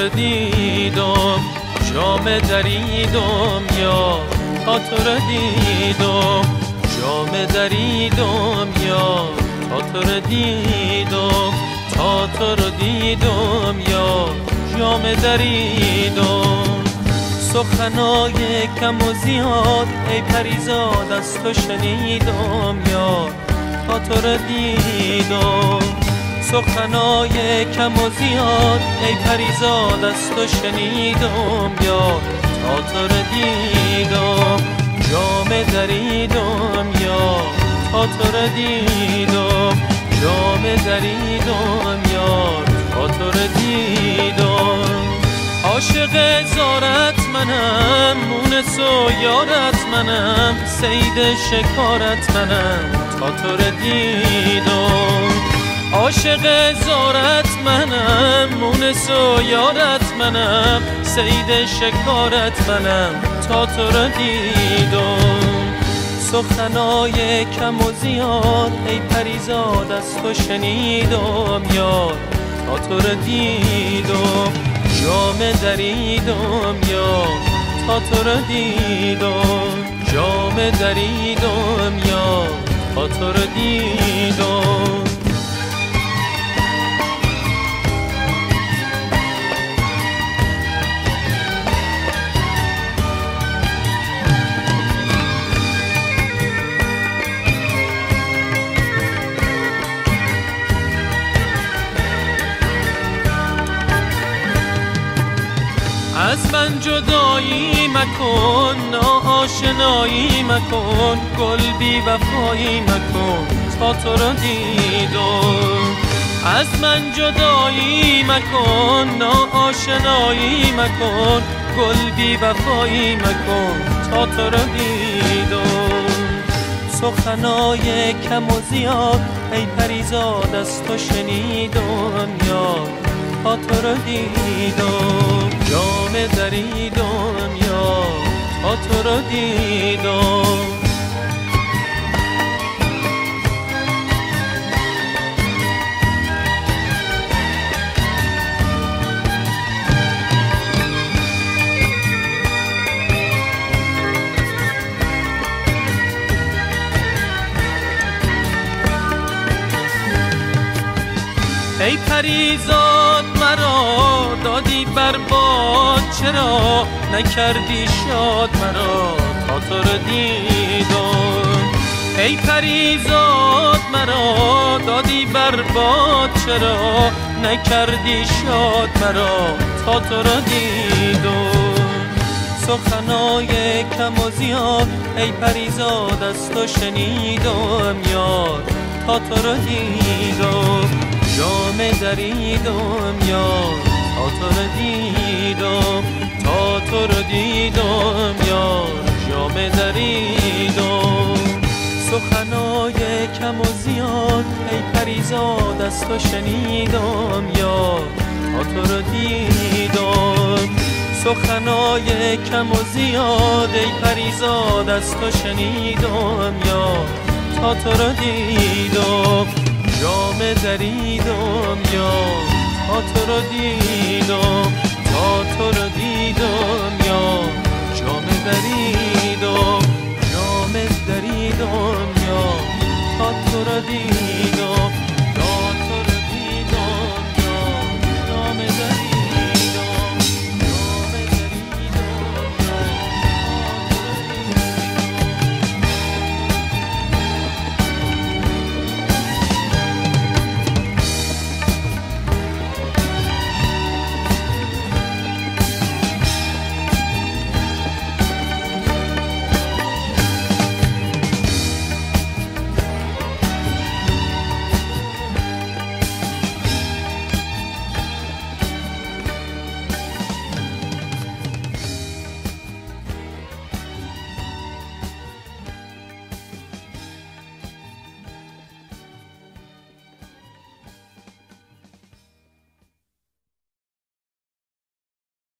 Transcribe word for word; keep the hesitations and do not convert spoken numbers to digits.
رو دیدم، جام دریدم یا تا تو رو دیدم، جام دریدم یا تا تو رو دیدم، تا تو رو دیدم یا جام دریدم. سخنای کم و زیاد ای پریزاد از تو شنیدم یا تا تو رو دیدم، سخنای کم و زیاد ای پریزاد از تو شنیدم یا تا تو رو دیدم، جام دریدم یا تا تو رو دیدم، جام دریدم یا تا تو رو دیدم. عاشق زارت منم، مونس و یارت منم، صید شکارت منم تا تو رو دیدم. عاشق زارت منم، مونس و یارت منم، صید شکارت منم تا تو رو دیدم. سخنای کم و زیاد ای پریزاد از تو شنیدم یا تا تو رو دیدم، جام دریدم یا تا تو رو دیدم، جام دریدم یا تا تو رو دیدم. از من جدایی مکن، ناآشنایی مکن، گل بی وفایی مکن تا تو رو دیدم. از من جدایی مکن، ناآشنایی مکن، گل بی وفایی مکن تا تو رو دیدم. سخنای کم و زیاد ای پریزاد از تو شنیدم یا تا تو رو دیدم، جام دریدم یا تا تو رو دیدم. ای پریزاد مرا دادی برباد، چرا نکردی شاد مرا تا تو رو دیدم. ای پریزاد مرا دادی برباد، چرا نکردی شاد مرا تا تو رو دیدم. سخنای کم و زیاد ای پریزاد از تو شنیدم یا تا تو رو دیدم، جام دریدم یا تا تو رو دیدم، تا تو رو دیدم یا جام دریدم. سخنای کم و زیاد ای پریزاد از تو شنیدم یا تا تو رو دیدم، سخنای کم و زیاد ای پریزاد از تو شنیدم یا تا تو رو دیدم، جام دریدم یا تا تو رو دیدم، تا تو رو دیدم یا جام دریدم.